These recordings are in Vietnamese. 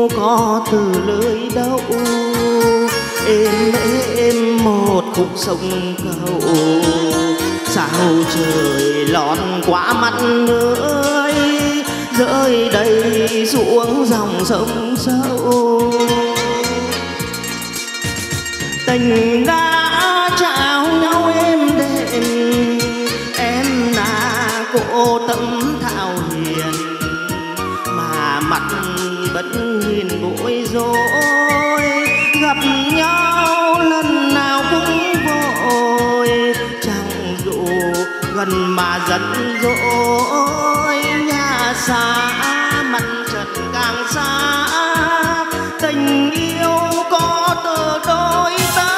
có từ lời đâu, êm một khúc sông cầu. Sao trời lọt qua mắt ơi, rơi đầy xuống dòng sông sâu. Tình đã trao nhau êm đềm, em là cô tấm thảo hiền, mà mặt vẫn nhìn bối rối. Gặp nhau lần nào cũng vội, chẳng dù gần mà giận dỗi. Nhà xa mặt trận càng xa, tình yêu có từ đôi ta.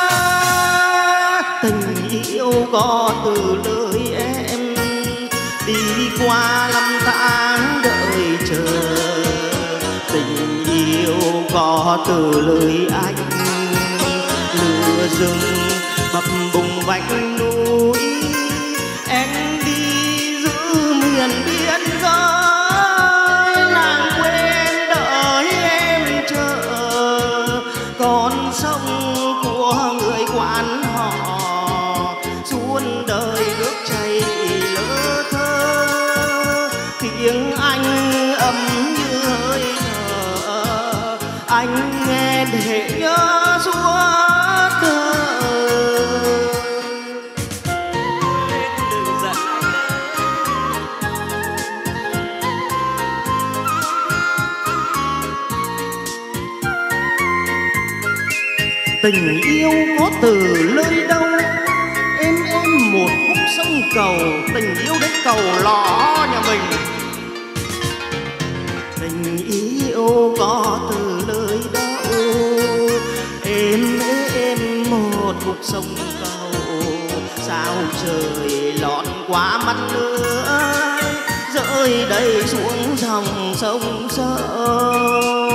Tình yêu có từ lời em, đi qua năm tháng đợi chờ. Tình yêu có từ lời anh, lửa rừng bập bùng vách núi. Em đi giữ miền biên giới, làng quên đợi em chờ. Con sông của người quan họ, suốt đời nước chảy lỡ thơ. Tiếng anh ấm như hơi thở, anh nghe để nhớ suốt đời. Tình yêu có từ nơi đâu, êm một khúc sông cầu. Tình yêu đến cầu lõ nhà mình. Tình yêu có từ nơi đâu, êm một khúc sông cầu. Sao trời lọt qua mắt nữa, rơi đầy xuống dòng sông sâu.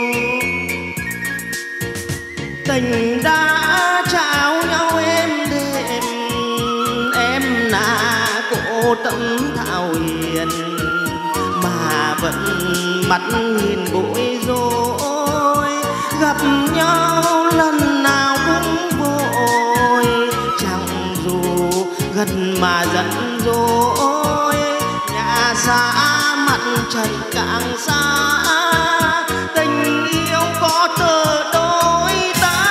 Tình đã trao nhau êm đềm, em là cô tấm thảo hiền, mà vẫn mắt nhìn bối rối. Gặp nhau lần nào cũng vội, chẳng dù gần mà giận dỗi. Nhà xa mặt trận càng xa, tình yêu có từ đôi ta.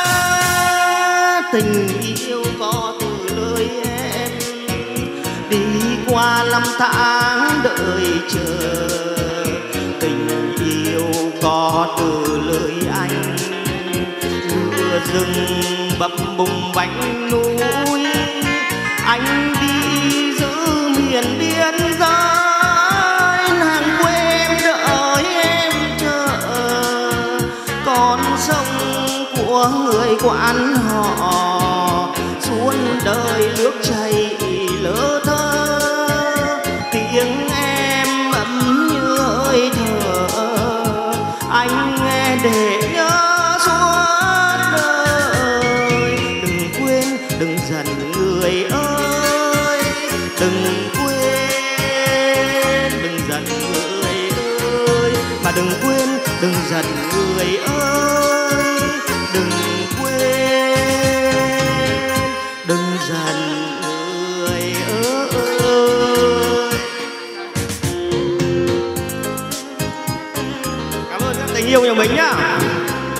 Tình yêu có từ lời em, đi qua năm tháng đợi chờ. Tình yêu có từ lời anh, lửa rừng bập bùng vách núi. Anh đi giữ miền biên giới, nàng quên đợi em chờ. Con sông của người quan họ, suốt đời nước chảy lỡ thơ. Tiếng em ấm như hơi thở, anh nghe để nhớ suốt đời. Đừng quên, đừng giận người ơi, đừng quên, đừng giận người ơi. Mà đừng quên, đừng giận người ơi, đừng quên, đừng giận người ơi. Cảm ơn tình yêu nhà mình nhá.